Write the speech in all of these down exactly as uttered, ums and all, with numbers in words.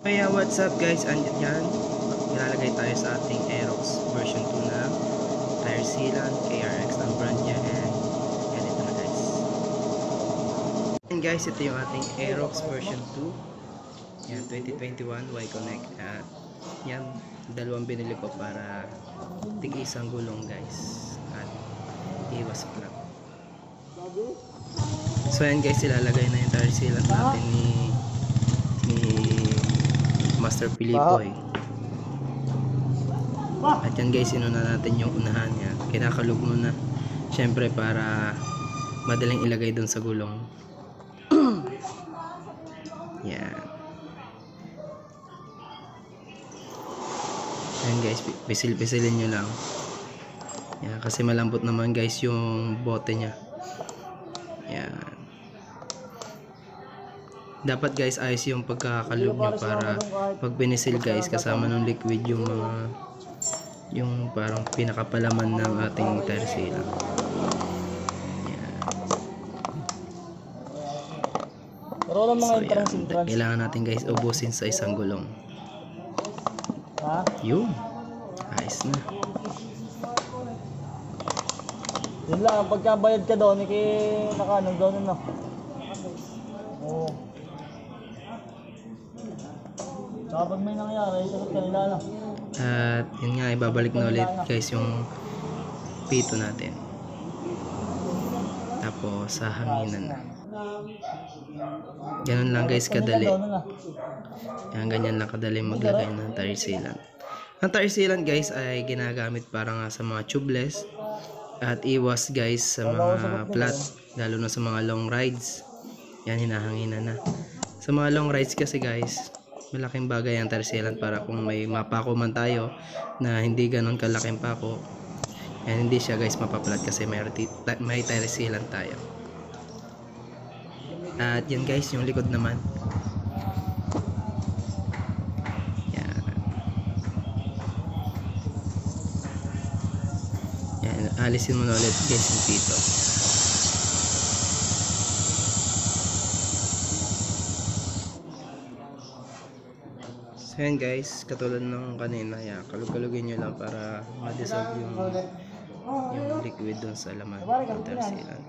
Kaya what's up guys, andyan yan, nilalagay tayo sa ating Aerox version two na tire sealant, K R X ang brand niya, and yan ito na guys. And guys, ito yung ating Aerox version two, yan twenty twenty-one Y-Connect, at yan dalawang binili ko para tig isang gulong guys, at iwas plug. So yan guys, ilalagay na yung tire sealant natin ni ni Master Pilipoy. At yan guys, inuna natin yung unahan niya. Kinakalog muna, syempre para madaling ilagay dun sa gulong. Yan. Yan guys, pisil-pisilin nyo lang. Yan, kasi malambot naman guys yung bote niya. Yan. Dapat guys ayos yung pagkakalog nyo para pag binisil guys kasama ng liquid yung mga yung parang pinakapalaman ng ating tire sealant. Yan. So yan, kailangan natin guys ubusin sa isang gulong. Yun, ayos na. Yun lang, pagkabayad ka doon, iki nakaanong doon na. Oo. Kapag may nangyari, sagot kanila na. At yun nga, ibabalik na ulit guys yung pito natin. Tapos sa hanginan na. Ganun lang guys kadali. Yan, ganyan lang kadali maglagay ng tire sealant. Ang tire sealant guys ay ginagamit para nga sa mga tubeless at iwas guys sa mga flat, lalo na sa mga long rides. Yan, hinahanginan na. Sa mga long rides kasi guys, malaking bagay ang tire sealant para kung may mapako man tayo na hindi ganun kalaking pako, yan, hindi siya guys mapaplat kasi may, may tire sealant tayo. At yan guys, yung likod naman. Yan. Yan, alisin mo na ulit guys yung pito. So yan guys, katulad ng kanina, yan, kalug-kalugin nyo lang para ma-dissolve yung, yung liquid dun sa laman ng tire sealant.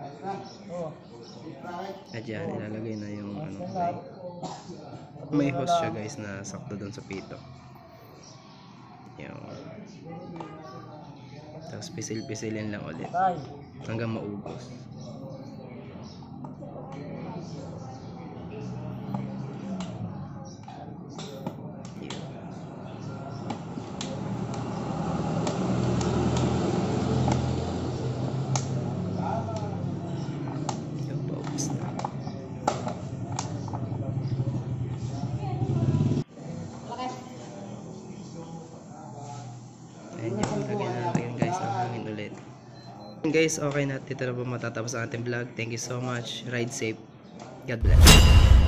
At yan, ilalagay na yung ano, may, may hose siya guys na sakto dun sa pito. Yung, tapos pisil-pisilin lang ulit hanggang maubos. Ayan yung lagay na natin guys ang hangin ulit. Guys, okay na. Dito na po matatapos ang ating vlog. Thank you so much. Ride safe. God bless.